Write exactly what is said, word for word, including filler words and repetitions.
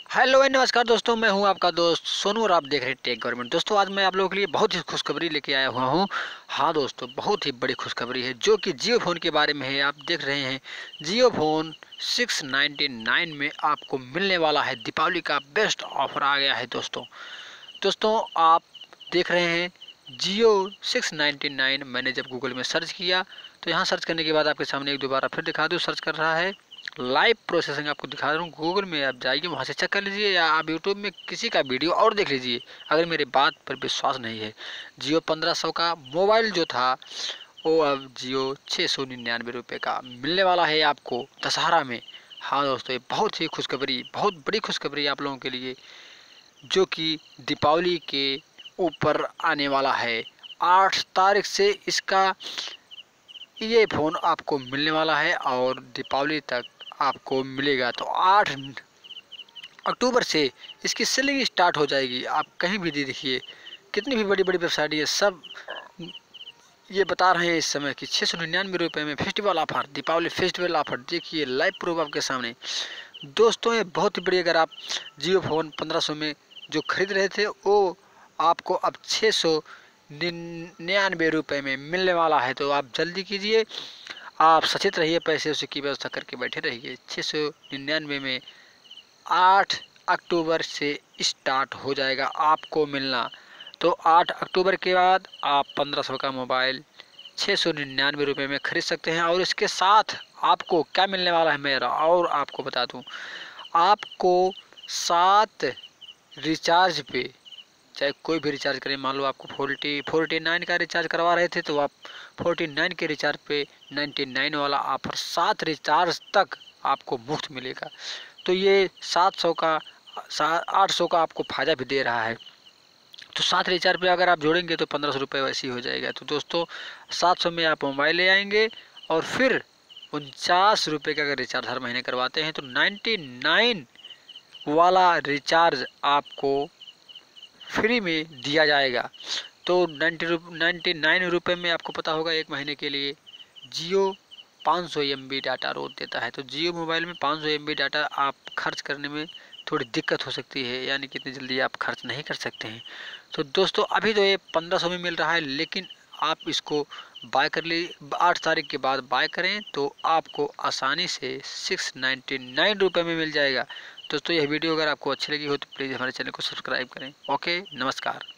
Hello and नमस्कार दोस्तों, मैं हूं आपका दोस्त सोनू और आप देख रहे हैं टेक गवर्नमेंट। दोस्तों आज मैं आप लोगों के लिए बहुत ही खुशखबरी लेके आया हुआ हूं। हाँ दोस्तों, बहुत ही बड़ी खुशखबरी है जो कि जियो फ़ोन के बारे में है। आप देख रहे हैं Jio phone six ninety nine में आपको मिलने वाला है। दीपावली का बेस्ट ऑफर आ गया है दोस्तों। दोस्तों आप देख रहे हैं जियो सिक्स नाइन्टी नाइन। मैंने जब गूगल में सर्च किया तो यहाँ सर्च करने के बाद आपके सामने एक दोबारा फिर दिखा दूँ, सर्च कर रहा है लाइव प्रोसेसिंग आपको दिखा रहा हूँ। गूगल में आप जाइए, वहाँ से चेक कर लीजिए, या आप यूट्यूब में किसी का वीडियो और देख लीजिए अगर मेरे बात पर विश्वास नहीं है। जियो पंद्रह सौ का मोबाइल जो था वो अब जियो छः सौ निन्यानवे रुपये का मिलने वाला है आपको दशहरा में। हाँ दोस्तों, ये बहुत ही खुशखबरी, बहुत बड़ी खुशखबरी आप लोगों के लिए, जो कि दीपावली के ऊपर आने वाला है। आठ तारीख से इसका ये फ़ोन आपको मिलने वाला है और दीपावली तक आपको मिलेगा। तो आठ अक्टूबर से इसकी सेलिंग स्टार्ट हो जाएगी। आप कहीं भी देखिए, कितनी भी बड़ी बड़ी वेबसाइट ये सब ये बता रहे हैं इस समय कि छः सौ निन्यानवे रुपये में festival offer, Deepavali festival offer. देखिए लाइव प्रूफ आपके सामने दोस्तों, ये बहुत ही बड़ी। अगर आप जियो फ़ोन पंद्रह सौ में जो खरीद रहे थे वो आपको अब छः सौ निन्यानवे रुपये में मिलने वाला है। तो आप जल्दी कीजिए, आप सचेत रहिए, पैसे उसे की व्यवस्था करके बैठे रहिए। छः सौ निन्यानवे में आठ अक्टूबर से स्टार्ट हो जाएगा आपको मिलना। तो आठ अक्टूबर के बाद आप पंद्रह सौ का मोबाइल छः सौ निन्यानवे रुपये में खरीद सकते हैं। और इसके साथ आपको क्या मिलने वाला है मेरा और आपको बता दूं, आपको सात रिचार्ज पे, चाहे कोई भी रिचार्ज करें, मान लो आपको फोर्टी फोर्टी नाइन का रिचार्ज करवा रहे थे तो आप फोर्टी नाइन के रिचार्ज पे नाइन्टी नाइन वाला ऑफर, सात रिचार्ज तक आपको मुफ्त मिलेगा। तो ये सात सौ का आठ सौ का आपको फ़ायदा भी दे रहा है। तो सात रिचार्ज पे अगर आप जोड़ेंगे तो पंद्रह सौ रुपये वैसे ही हो जाएगा। तो दोस्तों सात सौ में आप मोबाइल ले आएंगे और फिर उनचास रुपये का अगर रिचार्ज हर महीने करवाते हैं तो नाइन्टी नाइन वाला रिचार्ज आपको फ्री में दिया जाएगा। तो नाइन्टी नाइन्टी नाइन रुपये में आपको पता होगा एक महीने के लिए जियो पाँच सौ एम बी डाटा रोज देता है। तो जियो मोबाइल में पाँच सौ एम बी डाटा आप खर्च करने में थोड़ी दिक्कत हो सकती है, यानी कि इतनी जल्दी आप खर्च नहीं कर सकते हैं। तो दोस्तों अभी तो ये पंद्रह सौ में मिल रहा है, लेकिन आप इसको बाय कर ली आठ तारीख के बाद बाय करें तो आपको आसानी से सिक्स नाइन्टी नाइन रुपये में मिल जाएगा। दोस्तों यह वीडियो अगर आपको अच्छी लगी हो तो प्लीज़ हमारे चैनल को सब्सक्राइब करें। ओके, नमस्कार।